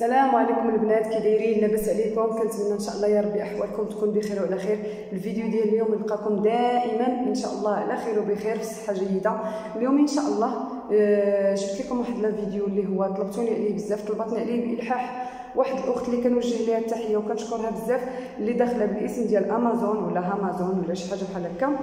السلام عليكم البنات، كي دايرين؟ لاباس عليكم؟ كنتمنى ان شاء الله يا ربي احوالكم تكون بخير وعلى خير. الفيديو ديال اليوم يلقاكم دائما ان شاء الله على خير وبخير في صحه جيده. اليوم ان شاء الله جبت لكم واحد الفيديو اللي هو طلبتوني عليه بزاف، طلبتني عليه بالحاح واحد الاخت اللي كنوجه ليها التحيه وكنشكرها بزاف، اللي داخله بالاسم ديال امازون ولا هامازون ولا شي حاجه بحال هكا.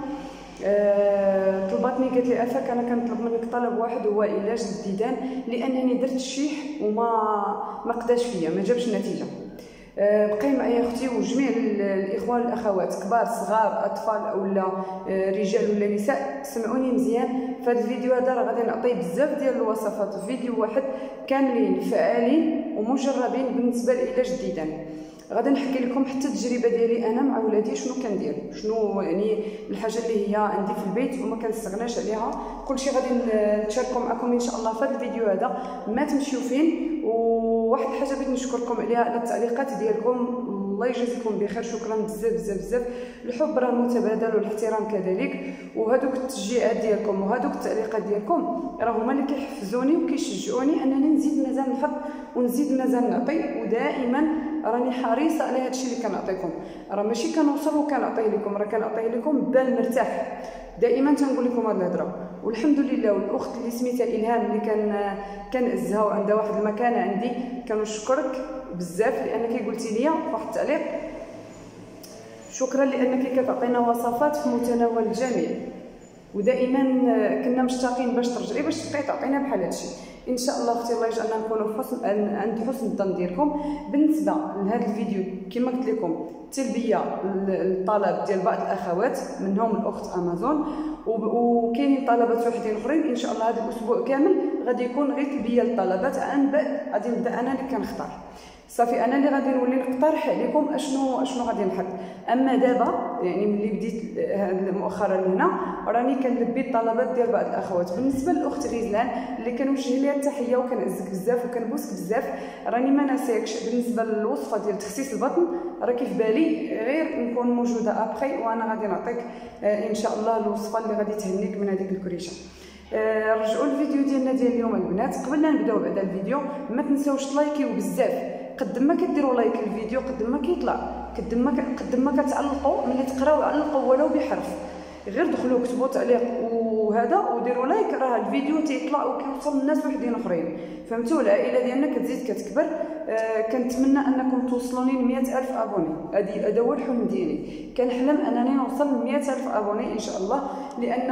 طلبتني قالت لي افاك انا كنطلب منك طلب واحد هو علاج الديدان، لانني درت الشيح وما قداش فيا، ما جابش نتيجه. بقاي معايا اختي وجميع الاخوان والاخوات كبار صغار اطفال ولا رجال ولا نساء، سمعوني مزيان. في هذا الفيديو هذا راه غادي نعطي بزاف ديال الوصفات، فيديو واحد كاملين فعالين ومجربين بالنسبه لعلاج الديدان. غادي نحكي لكم حتى التجربه ديالي انا مع ولادي شنو كندير، شنو يعني الحاجه اللي هي عندي في البيت وما كنستغناش عليها. كلشي غادي نشاركو معكم ان شاء الله في هذا الفيديو هذا. ما تمشيو فين. وواحد الحاجه بغيت نشكركم عليها على التعليقات ديالكم، الله يجازيكم بخير، شكرا بزاف بزاف بزاف. الحب راه متبادل والاحترام كذلك، وهذوك التشجيعات ديالكم وهذوك التعليقات ديالكم راه هما اللي كيحفزوني وكيشجعوني انني نزيد مازال نحط ونزيد مازال نعطي، ودائما راني حريصه على هذا الشيء اللي كنعطيكم. راه ماشي كنوصل وكنعطيه لكم، راه كنعطيه لكم بال مرتاح. دائما تنقول لكم هذه الهضره، والحمد لله. والاخت اللي سميتها الهام اللي كنعزها وعندها واحد المكانه عندي، كنشكرك بزاف لانك قلتي لي واحد التعليق، شكرا لانك كتعطينا وصفات في متناول الجميع، ودائما كنا مشتاقين باش ترجعي باش تبقاي تعطينا بحال هادشي. ان شاء الله اختي الله يجعلنا نكونوا عند حسن الظن ديالكم. بالنسبه لهذا الفيديو كما قلت لكم تلبيه الطلب ديال بعض الاخوات منهم الاخت امازون، وكاينين طلبات وحدين اخرين. ان شاء الله هذا الاسبوع كامل غادي يكون غير تلبيه الطلبات، عن بعد غادي نبدا انا اللي كنختار. صافي انا اللي غادي نولي نقترح عليكم اشنو غادي نحط. اما دابا يعني ملي بديت مؤخرا هنا راني كنلبي الطلبات ديال بعض الاخوات. بالنسبه للاخت ريزلان اللي كنوجه ليها التحيه وكنعزك بزاف وكنبوسك بزاف، راني ما ناسيكش. بالنسبه للوصفه ديال تخسيس البطن راكي في بالي، غير نكون موجوده ابخي وانا غادي نعطيك ان شاء الله الوصفه اللي غادي تهنيك من هذيك الكريشه. رجعوا الفيديو ديالنا ديال اليوم البنات. قبل لا نبداو بعدا الفيديو ما تنساوش تلايكيو بزاف. قد ما كديروا لايك للفيديو قد ما كيطلع، قد ما كتعلقوا ملي تقراو علقوا ولو بحرف. غير دخلوا كتبوا تعليق وهذا وديروا لايك، راه الفيديو تيطلع وكيوصل للناس وحدين اخرين. فهمتوا؟ العائله ديالنا كتزيد كتكبر. كنتمنى انكم توصلوني ل 100,000 ابوني. هذا هو الحلم ديالي. كنحلم انني نوصل ل 100,000 ابوني ان شاء الله، لان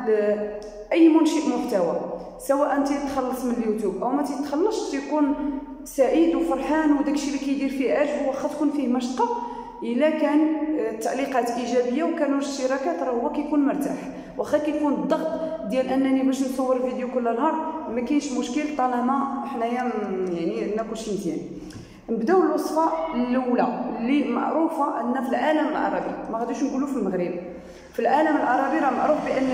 اي منشئ محتوى سواء تيتخلص من اليوتيوب او ما تيتخلصش تيكون سعيد وفرحان، وداكشي اللي كيدير فيه عاجبو واخا تكون فيه مشقه. الا كان التعليقات ايجابيه وكانوا الاشتراكات راه هو كيكون مرتاح. واخا كيكون الضغط ديال انني باش نصور فيديو كل نهار ما كاينش مشكل طالما حنايا يعني عندنا كلشي مزيان. نبداو الوصفه الاولى اللي معروفه عندنا في العالم العربي، ما غاديش نقولوا في المغرب، في العالم العربي راه معروف بان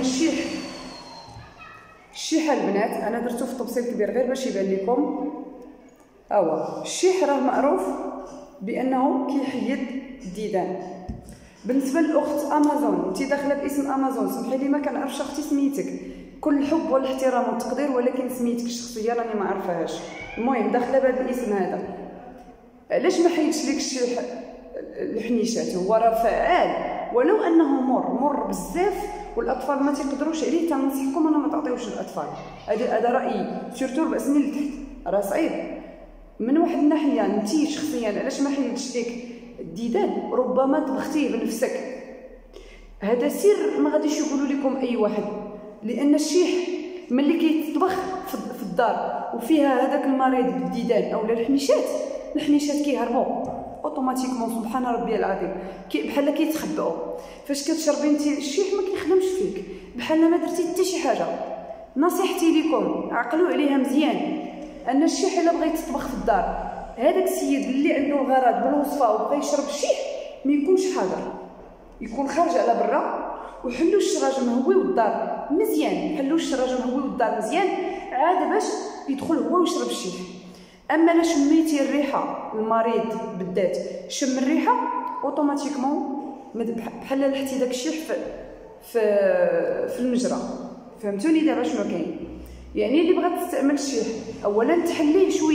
الشيح البنات انا درتو في تفصيل كبير غير باش يبان لكم. الشيح راه معروف بانه كيحيد الديدان. بالنسبه للاخت امازون، انت داخله باسم امازون، سمحي لي ما كنعرفش اختي سميتك، كل الحب والاحترام والتقدير، ولكن سميتك الشخصيه راني ما عرفهاش. المهم داخله بهذا الاسم هذا، علاش ما حيدش لك الشيح الحنيشات؟ هو راه فعال ولو انه مر بزاف والاطفال ما تيقدروش عليه. تنصحكم انا ما تعطيوش الاطفال، هذا رايي، سيرتو الباس من التحت راه صعيب. من واحد الناحيه انت شخصيا علاش ما حيدش لك الديدان؟ ربما طبختيه بنفسك. هذا سر ما غاديش يقولوا لكم اي واحد، لان الشيح ملي كيتطبخ في الدار وفيها هذاك المريض بالديدان او الحنيشات كيهربوا اوتوماتيكمون. سبحان ربي العظيم، بحال كيتخبئوا. فاش كتشربي انت الشيح ما كيخدمش فيك، بحال ما درتي حتى شي حاجه. نصيحتي لكم عقلوا عليها مزيان، ان الشيح الا بغيت تطبخ في الدار، هذاك السيد اللي عنده الغرض بالوصفه وبغى يشرب الشيح ما يكونش حاضر، يكون خارج على برا، وحلوا الشراج مهوي والدار مزيان، حلوا الشراج مهوي والدار مزيان عاد باش يدخل هو ويشرب الشيح. اما لا شميتي الريحه، المريض بالذات شم الريحه اوتوماتيكمون بحال لحتي داك الشيح في المجرى. فهمتوني دابا شنو كاين؟ يعني اللي بغات تستعمل الشيح اولا تحليه شويه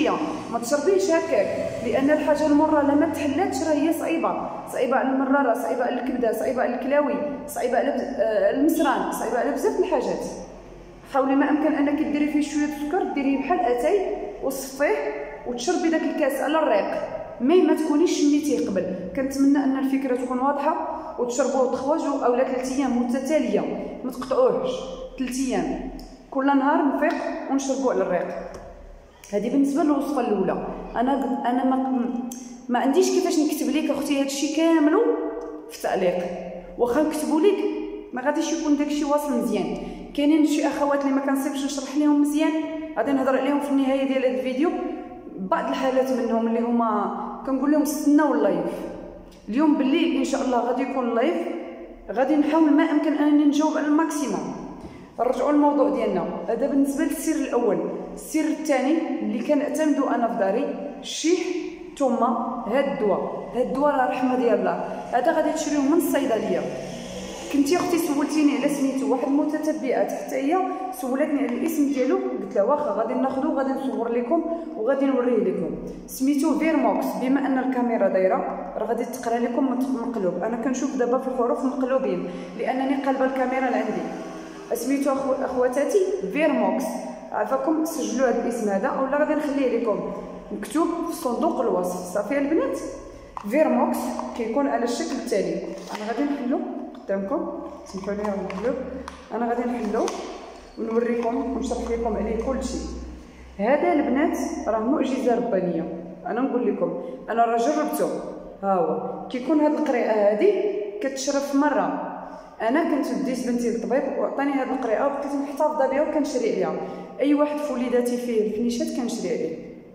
ما تشربيهش هكاك، لان الحاجه المره لما تحلاتش راه هي صعيبه على المراره، صعيبه على الكبده، صعيبه على الكلاوي، صعيبه على المسران، صعيبه على بزاف د الحاجات. حاولي ما امكن انك ديري فيه شويه سكر، ديريه بحال اتاي وصفيه وتشربي داك الكاس على الريق، ما تكونيش شميتيه قبل. كنتمنى ان الفكره تكون واضحه وتشربوه 3 او 3 ايام متتاليه، ما تقطعوهش 3 ايام كل نهار نفيق ونشربوه على الريق. هذه بالنسبه للوصفه الاولى. انا ما عنديش كيفاش نكتب لك اختي هذا الشيء كامل في التعليق، واخا نكتبوا لك ما غاديش يكون داكشي واصل مزيان. كاينين شي اخوات اللي ما كنصيبش نشرح لهم مزيان، غادي نهضر عليهم في النهايه ديال هذا الفيديو. بعض الحالات منهم اللي هما كنقول لهم استناو اللايف اليوم بالليل ان شاء الله، غادي يكون اللايف، غادي نحاول ما امكن انني نجاوب على الماكسيموم. نرجعوا للموضوع ديالنا. هذا بالنسبه للسر الاول. السر الثاني اللي كنعتمدو انا في داري الشيح ثم هاد الدواء راه رحمه ديال الله. هذا غادي تشريوه من الصيدليه. كنتي اختي سولتيني على سميتو، واحد المتتبعه حتى هي سولتني على الاسم ديالو، قلت لها واخا غادي ناخذو غادي نصور لكم وغادي نوريه لكم. سميتو فيرموكس. بما ان الكاميرا دايره راه غادي تقرا لكم مقلوب، انا كنشوف دابا في الحروف مقلوبين لانني قلبه الكاميرا لعندي. سميتو اخواتاتي فيرموكس. عافاكم سجلوا هذا الاسم هذا اولا غادي نخليه لكم مكتوب في صندوق الوصف. صافي البنات، فيرموكس كيكون على الشكل التالي. انا غادي نحلو قدامكم، سمحوا لي نحلو، انا غادي نحلو ونوريكم ونشرح لكم عليه كل شيء. هذا البنات راه معجزه ربانيه. انا نقول لكم انا راه جربته. ها هو كيكون هذه القريعه هذه كتشرب في مره. انا كنت ديت بنتي للطبيب وعطاني هذه القريعه وبقيت محتفظه بها وكنشري عليها. اي واحد في وليداتي فيه الفنيشات كنشري عليه.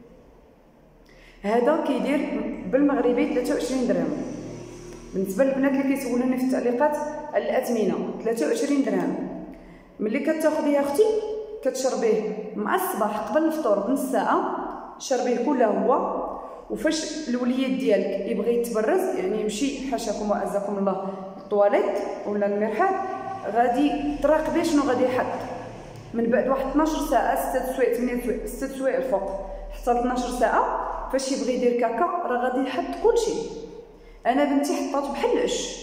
هذا كيدير بالمغربي 23 درهم. بالنسبه للبنات اللي كيسولوني في التعليقات على الاثمنه 23 درهم. ملي كتاخذيه اختي كتشربيه مع الصباح قبل الفطور بنص ساعه، شربيه كله هو. وفاش الوليد ديالك يبغي يتبرز يعني يمشي حاشاكم وعزكم الله الطواليت ولا المرحاض، غادي تراقبي شنو غادي يحط من بعد واحد 12 ساعه 6 سوايع 8 سوايع 6 سوايع الفوق حتى 12 ساعه. فاش يبغي يدير كاكا راه غادي يحط كلشي. انا بنتي حطاتو بحال العش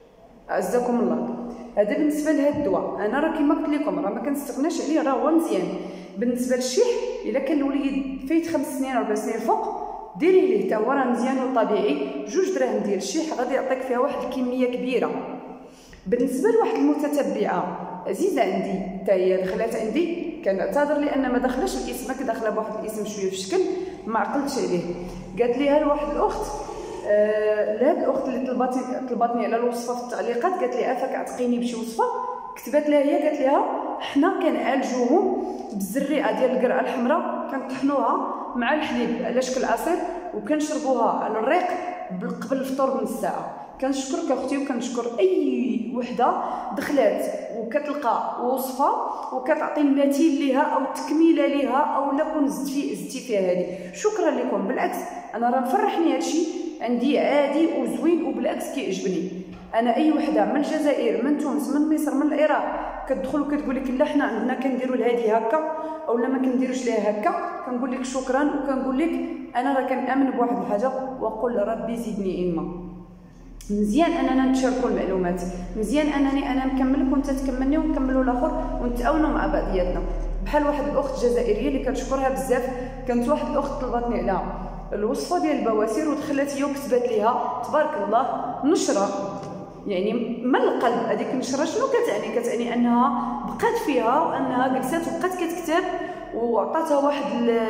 عزكم الله. هذا بالنسبه لهذا الدواء. انا راه كما قلت لكم راه ما كنستغناش عليه، راه هو مزيان. بالنسبه للشيح الا كان الوليد فايت 5 سنين 4 سنين الفوق ديري ليه حتى هو راه مزيان وطبيعي. 2 دراهم ديال الشيح غادي يعطيك فيها واحد الكميه كبيره. بالنسبه لواحد المتتبعه عزيزه عندي حتى هي دخلات عندي، كنعتذر لان ما دخلش الاسم، داخله بواحد الاسم شويه في الشكل ما عقلتش عليه. قالت لي لواحد الاخت لهاد الاخت اللي طلبتني على الوصفه في التعليقات، قالت لي عافاك عتقيني بشي وصفه. كتبت لها هي قالت لها حنا كنعالجوهم بالزريعه ديال القرعه الحمراء، كنطحنوها مع الحليب على شكل عصير وكنشربوها على الريق قبل الفطور بنص ساعه. كنشكرك اختي وكنشكر اي وحده دخلات وكتلقى وصفه وكتعطي المثيل ليها او تكميله ليها او لا كون زدتي فيها هذه. شكرا لكم. بالعكس انا راه مفرحني هادشي عندي عادي وزوين وبالعكس كيعجبني. انا اي وحده من الجزائر من تونس من مصر من العراق كتدخل وكتقول لك لا حنا عندنا كنديروا لهادي هكا اولا ما كنديروش ليها هكا، كنقول لك شكرا وكنقول لك انا راه كنامن بواحد الحاجه وقل ربي زدني علما. مزيان اننا نتشاركوا المعلومات، مزيان انني انا نكمل وانت تكملني ونكملوا الاخر ونتعاونوا مع بعضياتنا. بحال واحد الاخت جزائريه اللي كنشكرها بزاف، كانت واحد الاخت طلبتني على الوصفه ديال البواسير ودخلت هي وكتبت ليها تبارك الله نشره يعني من القلب. هذيك النشره شنو كتعني؟ كتعني انها بقات فيها وانها جلسات وبقات كتكتب وعطاتها واحد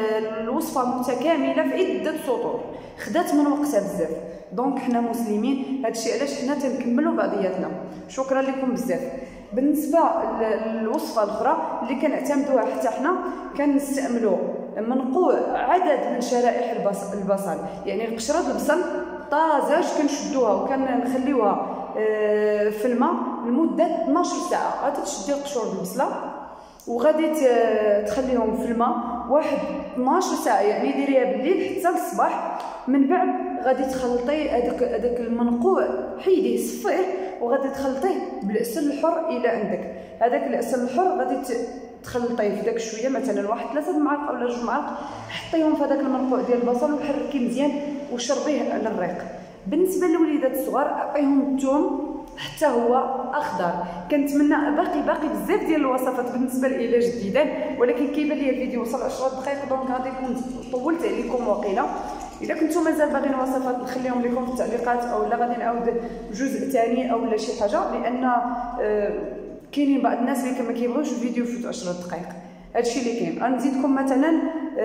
الوصفه متكامله في عده سطور، خدات من وقتها بزاف. دونك حنا مسلمين هادشي علاش حنا تنكملوا بعضياتنا. شكرا لكم بزاف. بالنسبه للوصفه الاخرى اللي كنعتمدوها حتى حنا كنستعملوا منقوع عدد من شرائح البصل، يعني قشره البصل طازج كنشدوها وكنخليوها في الماء لمده 12 ساعه. غادي تشدي قشور البصله وغادي تخليهم في الماء واحد 12 ساعه، يعني ديريها بالليل حتى الصباح. من بعد غادي تخلطي هذاك المنقوع حيديه صفيه وغادي تخلطيه بالعسل الحر الى عندك. هذاك العسل الحر غادي تخلطيه في داك شويه، مثلا واحد 3 معالق ولا 2 معالق، حطيهم في هذاك المرقوع ديال البصل وحركيه مزيان وشربيه على الريق. بالنسبه للوليدات الصغار اعطيهم الثوم حتى هو اخضر. كنتمنى باقي بزاف ديال الوصفات بالنسبه لعلاج الديدان، ولكن كيبان لي الفيديو وصل 10 دقائق، دونك غادي نكون طولت عليكم وقيله. اذا كنتم مازال باغيين وصفات نخليهم لكم في التعليقات، او لا غادي نعاود جزء ثاني او لا شي حاجه، لان كاينين بعض الناس اللي ما كيبغيوش الفيديو يفوت 10 دقائق. هادشي اللي كاين. غنزيدكم مثلا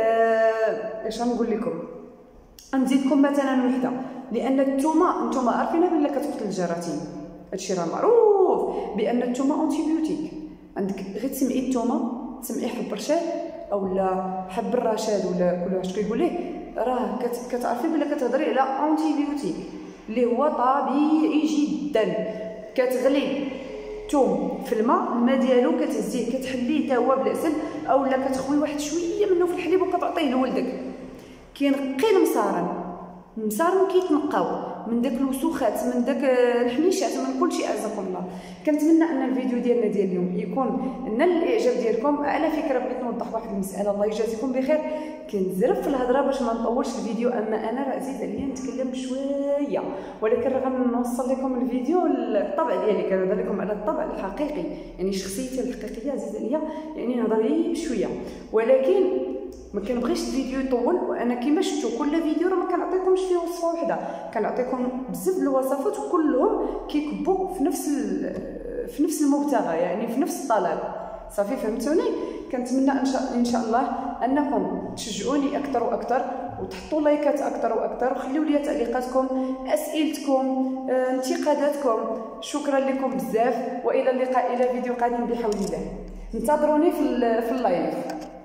اش غنقول لكم، غنزيدكم مثلا وحده، لان الثومه نتوما عارفين بلي كتقتل الجراثيم، هادشي راه معروف بان الثومه انتيبيوتيك. عندك غير تسمعي الثومه، تسمعي حب رشاد اولا حب الرشاد ولا كل واحد كيقول ليه، راه كتعرفي بلي كتهضري على انتيبيوتيك اللي هو طبيعي جدا. كتغلي الثوم في الماء ديالو كتهزيه كتحليه حتى هو بالعسل، اولا كتخوي واحد شويه منه في الحليب وكتعطيه لولدك. كينقي المصارن كيتنقاو من داك الوسوخات، من داك الحنيشات، من كلشي. اعزكم الله، كنتمنى ان الفيديو ديالنا ديال اليوم يكون نال الاعجاب ديالكم. على فكره بغيت نوضح واحد المساله، الله يجازيكم بخير. كنزرب في الهضره باش ما نطولش الفيديو، اما انا راه عزيز عليا نتكلم شويه، ولكن راه غنوصل لكم الفيديو الطبع ديالي، كنهضر لكم على الطبع الحقيقي، يعني شخصيتي الحقيقيه عزيز عليا، يعني نهضر شويه، ولكن ما كنبغيش الفيديو يطول. وانا كما شفتوا كل فيديو راه ما كنعطيكمش فيه وصفه واحده، كنعطيكم بزاف د الوصفات وكلهم كيكبوا في نفس المبتغى، يعني في نفس الطلب. صافي فهمتوني؟ كنتمنى ان شاء الله انكم تشجعوني اكثر واكثر، وتحطوا لايكات اكثر واكثر، وخليوا لي تعليقاتكم، اسئلتكم، انتقاداتكم. شكرا لكم بزاف، والى اللقاء الى فيديو قادم بحول الله. انتظروني في اللايف.